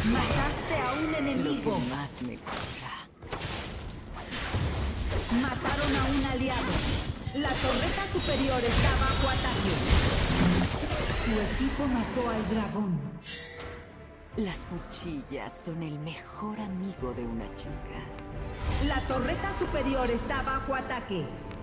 Mataste a un Lo enemigo. que más me gusta. Mataron a un aliado. La torreta superior está bajo ataque. Tu equipo mató al dragón. Las cuchillas son el mejor amigo de una chica. La torreta superior está bajo ataque.